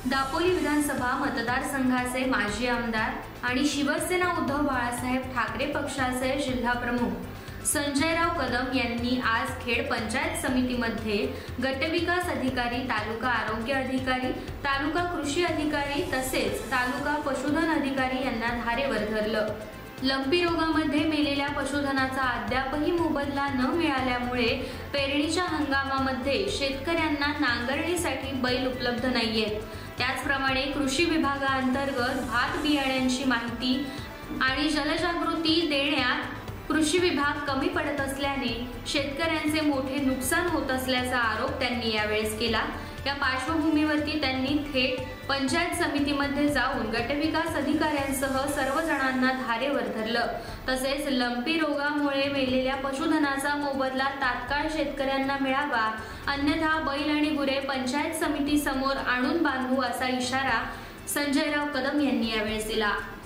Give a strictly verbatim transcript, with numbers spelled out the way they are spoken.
दापोली विधानसभा मतदारसंघाचे माजी आमदार आणि शिवसेना उद्धव बाळासाहेब ठाकरे पक्षाचे जिल्हाप्रमुख संजयराव कदम यांनी आज खेड पंचायत समितीमध्ये गटविकास अधिकारी, तालुका आरोग्य अधिकारी, तालुका कृषी अधिकारी तसेच तालुका पशुधन अधिकारी यांना धारेवर धरलं। लंपी रोगामध्ये मेलेल्या पशुधनाचा अद्यापही मोबदला न मिळाल्यामुळे पेरणीच्या हंगामामध्ये शेतकऱ्यांना नांगरणीसाठी बैल उपलब्ध नाहीयेत। त्याचप्रमाणे कृषी विभागाअंतर्गत भात बियाण्यांची माहिती आणि जनजागृती देण्यात कृषी विभाग कमी पडत असल्याने शेतकऱ्यांचे मोठे नुकसान होत असल्याचा आरोप त्यांनी यावेळेस केला। या पार्श्वभूमीवरती त्यांनी थेट पंचायत समितीमध्ये जाऊन गटविकास अधिकाऱ्यांसह सर्व जणांना धारेवर धरलं। तसेच लंपी रोगामुळे मेलेल्या पशुधनाचा मोबदला तात्काळ शेतकऱ्यांना मिळावा, अन्यथा बैल आणि गुरे पंचायत समिती समोर आणून बांधू असा इशारा संजयराव कदम यांनी यावेळेस दिला।